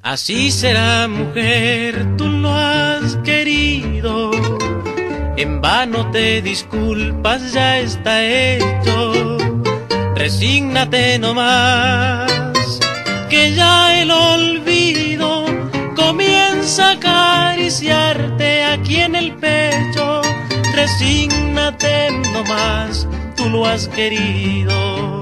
Así será, mujer, tú lo has querido. En vano te disculpas, ya está hecho. Resígnate nomás, que ya el olvido comienza a acariciarte aquí en el pecho. Resígnate nomás, tú lo has querido.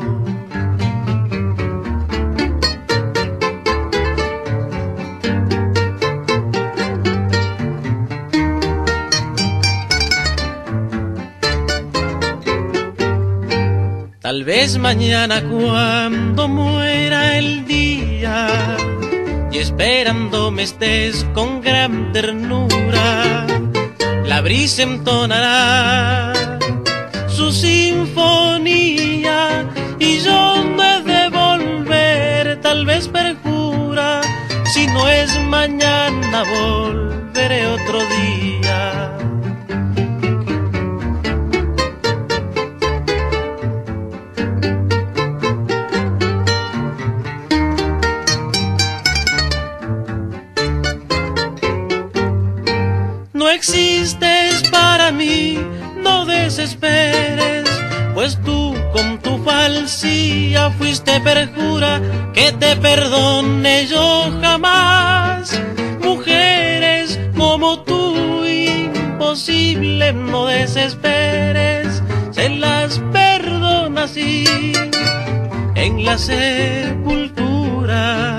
Tal vez mañana cuando muera el día y esperándome estés con gran ternura, la brisa entonará su sinfonía y yo no he de volver, tal vez perjura, si no es mañana volveré otro día. No existes para mí, no desesperes, pues tú con tu falsía fuiste perjura, que te perdone yo jamás. Mujeres como tú, imposible, no desesperes, se las perdona así en la sepultura.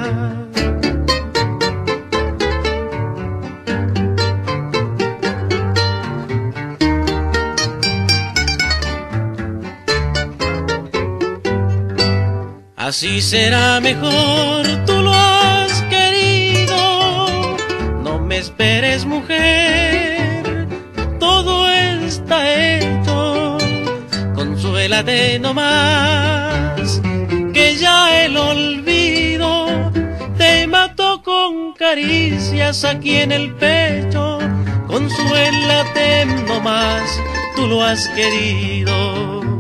Así será mejor, tú lo has querido. No me esperes, mujer, todo está hecho. Consuélate nomás, que ya el olvido te mató con caricias aquí en el pecho. Consuélate nomás, tú lo has querido.